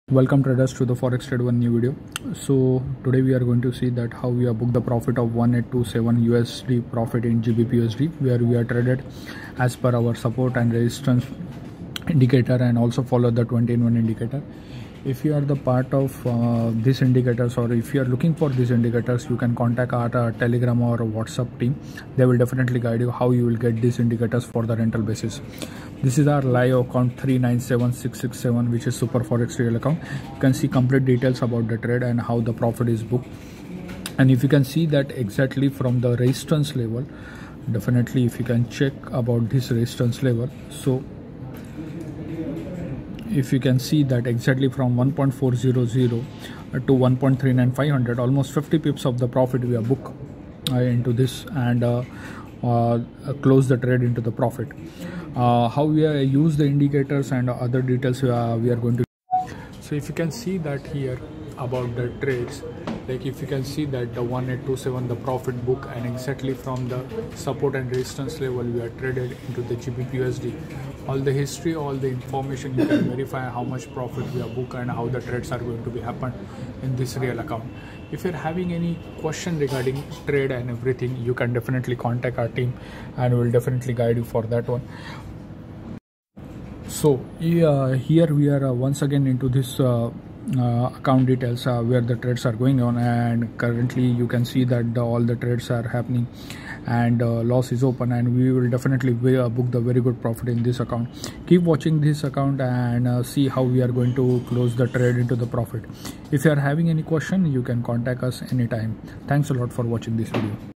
Welcome traders to the Forex Trade One new video. So today we are going to see that how we have booked the profit of 1827 USD profit in GBP USD, where we are traded as per our support and resistance indicator and also follow the 20-in-1 indicator. If you are the part of these indicators, or if you are looking for these indicators, you can contact our Telegram or WhatsApp team. They will definitely guide you how you will get these indicators for the rental basis. This is our live account 397667, which is Super Forex Real account. You can see complete details about the trade and how the profit is booked. And if you can see that exactly from the resistance level, definitely if you can check about this resistance level. So if you can see that exactly from 1.400 to 1.39500, almost 50 pips of the profit we have booked into this and close the trade into the profit. How we use the indicators and other details we are going to. So if you can see that here about the trades, like if you can see that the 1827 the profit book, and exactly from the support and resistance level we are traded into the GBP USD. All the history, all the information, you can verify how much profit we have booked and how the trades are going to be happen in this real account. If you're having any question regarding trade and everything, you can definitely contact our team and we'll definitely guide you for that one. So here we are once again into this account details where the trades are going on, and currently you can see that all the trades are happening and loss is open, and we will definitely book the very good profit in this account. Keep watching this account and see how we are going to close the trade into the profit. If you are having any question, you can contact us anytime. Thanks a lot for watching this video.